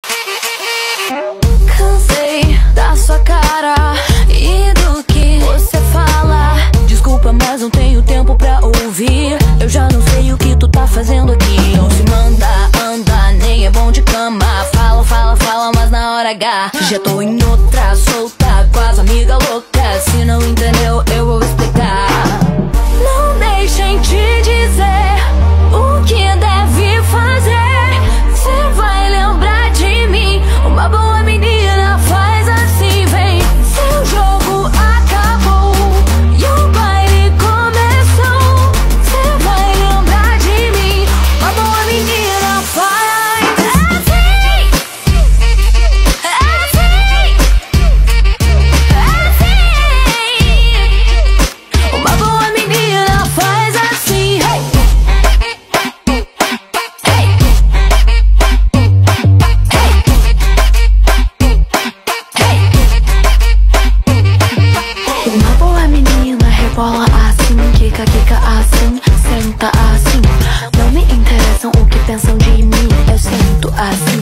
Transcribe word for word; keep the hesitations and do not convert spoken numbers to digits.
Cansei da sua cara e do que você fala. Desculpa, mas não tenho tempo pra ouvir. Eu já não sei o que tu tá fazendo aqui. Não se manda, anda, nem é bom de cama. Fala, fala, fala, mas na hora H já tô em outra, solta, com as amigas loucas. Se não entendeu, eu vou explicar. Não deixem te dizer o que deve fazer. Cê vai lembrar de mim. Uma boa menina faz assim, vem. Seu jogo acabou e o baile começou. Cê vai lembrar de mim. Uma boa menina faz assim, assim, assim. Uma boa menina faz assim, hey. Uma boa menina rebola assim, quica, quica assim, senta assim. Não me interessam o que pensam de mim, eu sinto assim.